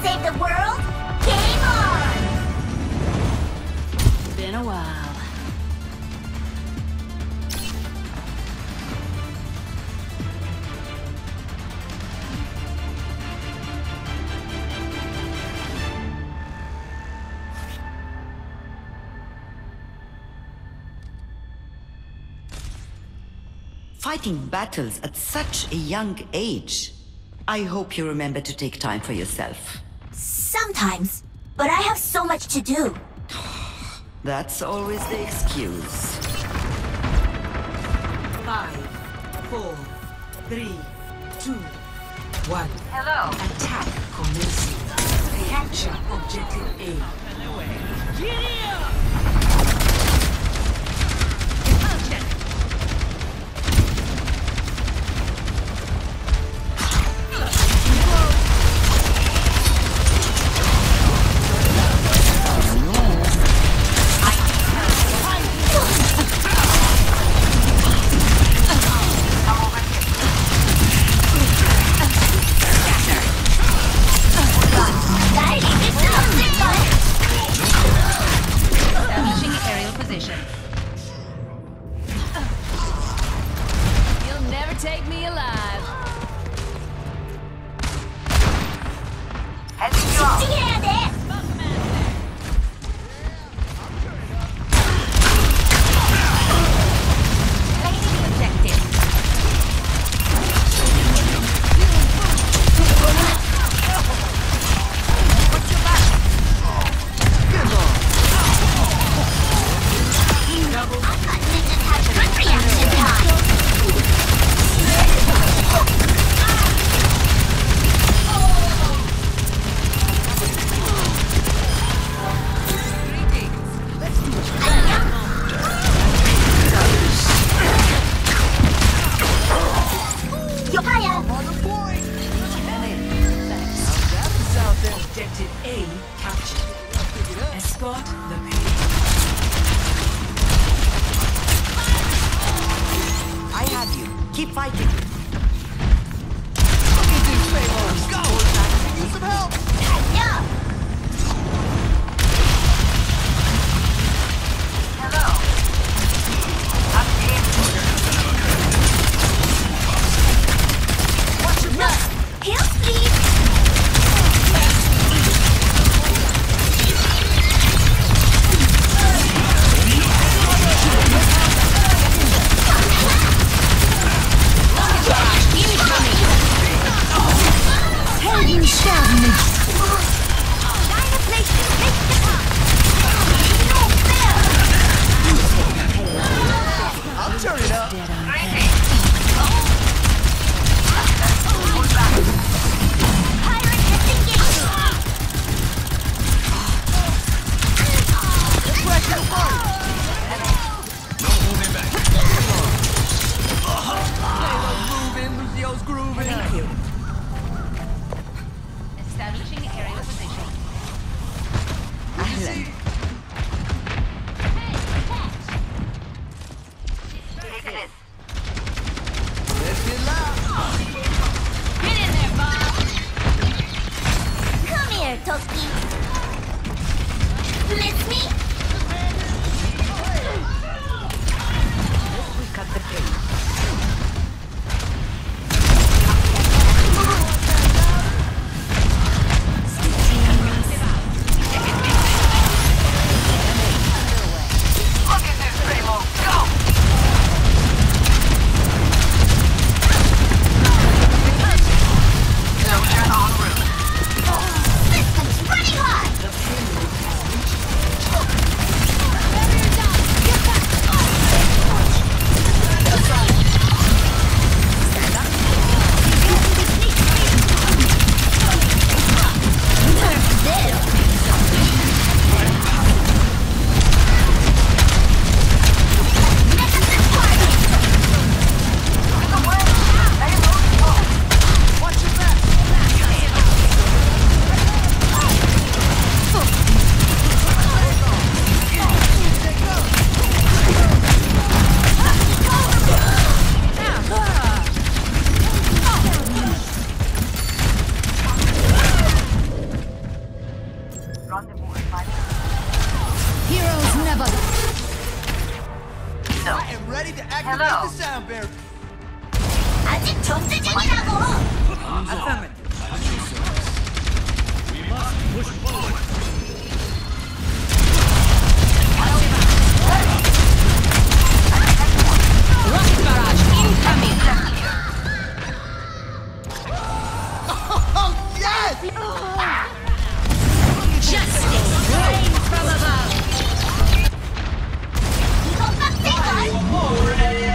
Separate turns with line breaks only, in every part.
save the world? Game on!
Been a while.
Fighting battles at such a young age. I hope you remember to take time for yourself.
Sometimes, but I have so much to do.
That's always the excuse.
5, 4, 3, 2, 1.
Hello.
Attack commencing. Capture objective A.
Establishing aerial position. You'll never take me alive. Heading you off. Objective A captured. Escort the main.
I have you. Keep fighting.
Go! Need some help!
Hello. I'm in.
Watch your back! Heal speed!
Helden sterben nicht.
Deine Pflicht ist nicht getan!
I'll turn it up.
Pirate disengaged!
Pressure first. Moving, Lucio's grooving.
Thank you.
Establishing aerial position.
Ahlan.
Take this.
Let's get loud.
Get in there, Bob.
Come here, Toki! Blitz me?
We cut the pace.
Look at this, Primo. Go! Soldier en route.
Systems running hot! 이게 전투 중이라고!
Rocket barrage incoming.
Oh, yes!
Justice rain from above.
이거 빡센걸?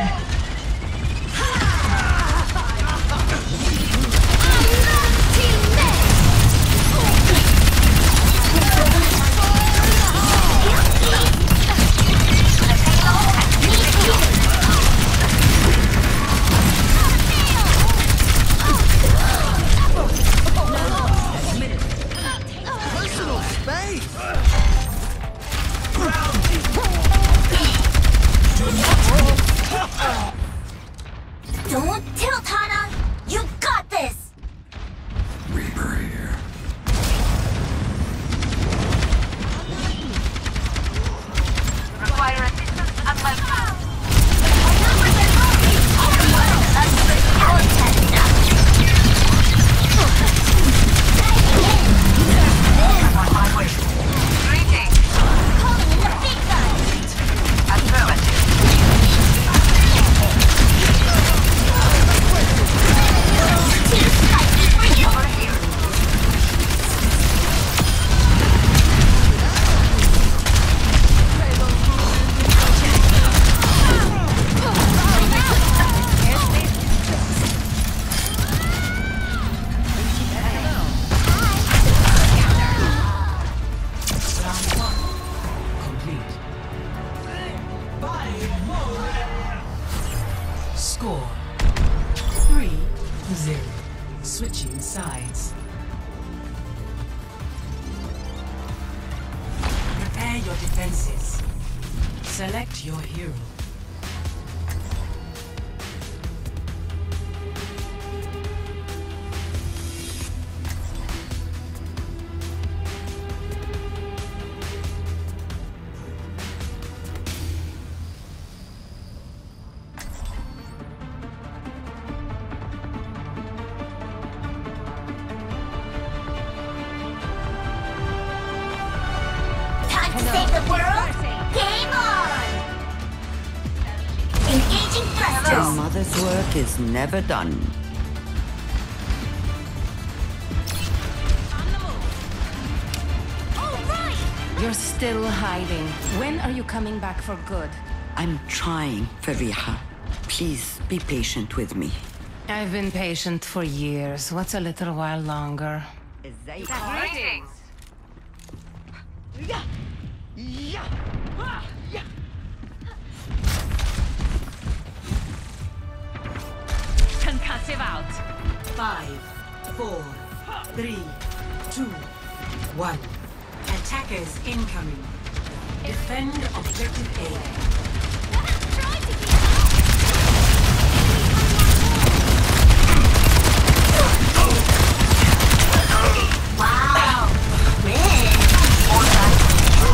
Personal space!
Don't tilt, Hana! You got this!
Reaper here.
Require assistance at my post. Greetings.
Calling in the big guns!
Affirmative.
Too spicy for you!
Over here.
Complete. Score 3-0. Switching sides. Prepare your defenses. Select your hero.
Time to save the world? Game on! Engaging
Your
thrusters!
mother's work is never done.
On the move. All right. You're still hiding. When are you coming back for good?
I'm trying, Fariha. Please be patient with me.
I've been patient for years. What's a little while longer? Greetings. Concussive out.
5, 4, 3, 2, 1. Attackers incoming. Defend objective A.
Wow! Win!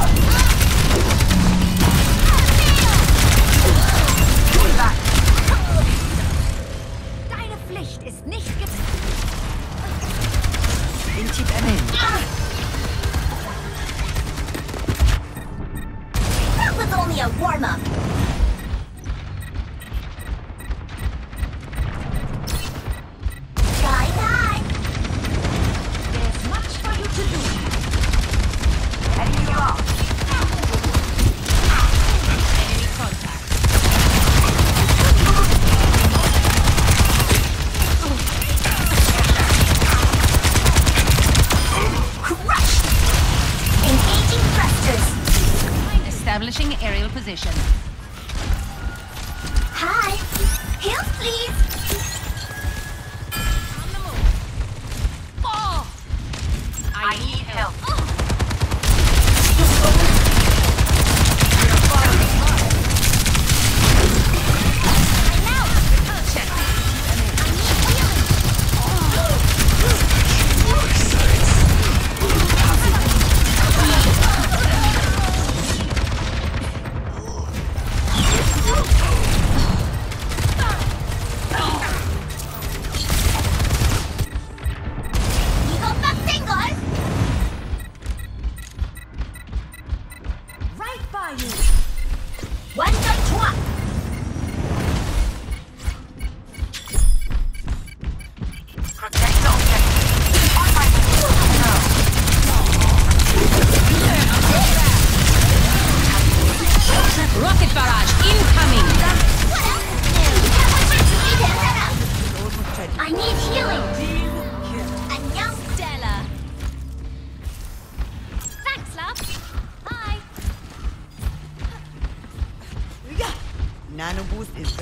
Deine Pflicht ist nicht
That was only a warm-up! Sky high!
There's much for you to do. Heading you off. Enemy contact.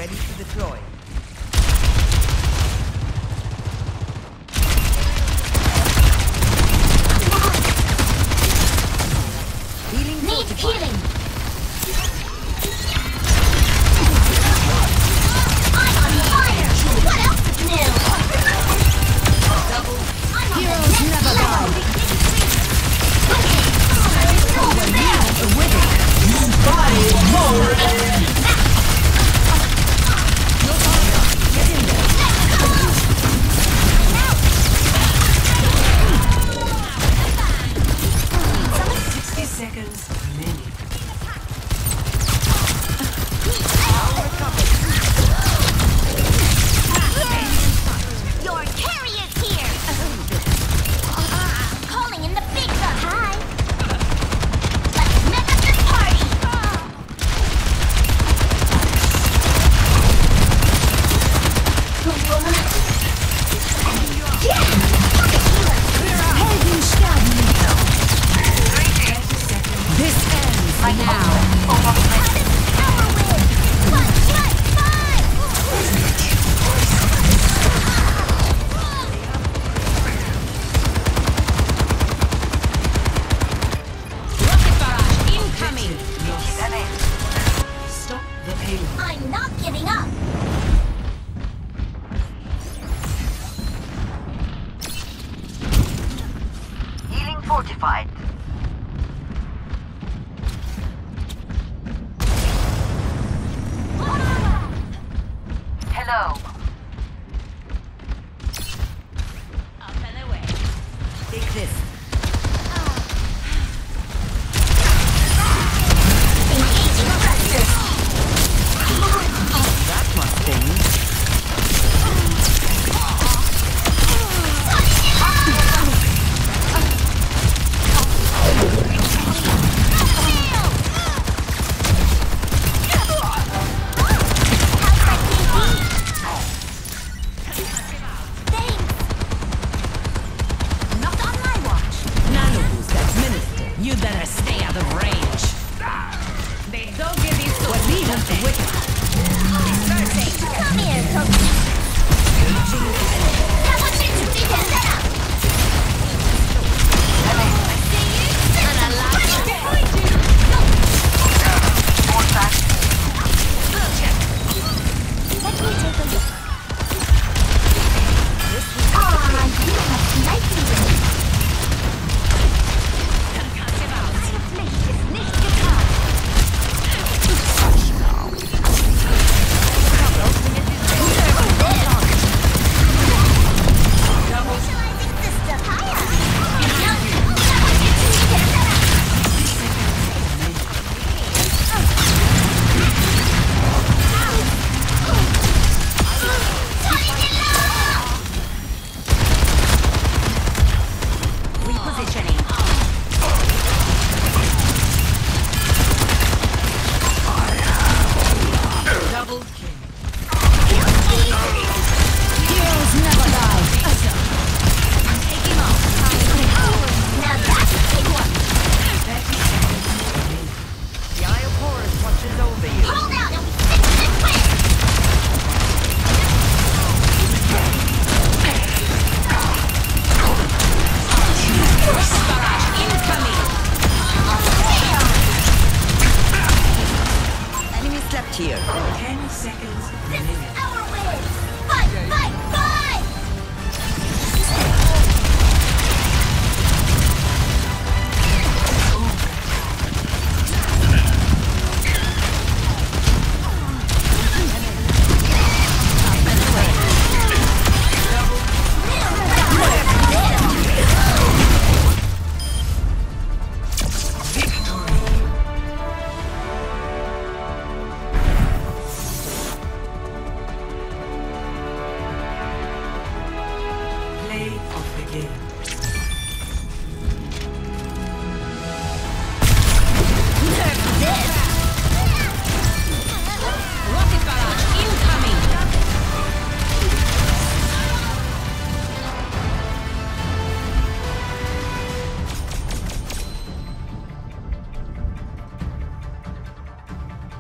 ready to deploy. Healing
Need
fortified.
healing. I'm on fire. What else is new? I'm on
Heroes
the next
never
level.
die.
Seconds remaining.
Your carrier's here. Calling in the big gun. Hi. Let's make up this party.
This ends now.
Power win. One, shot, five.
Rocket barrage incoming.
Stop the payload.
I'm not giving up.
Healing fortified.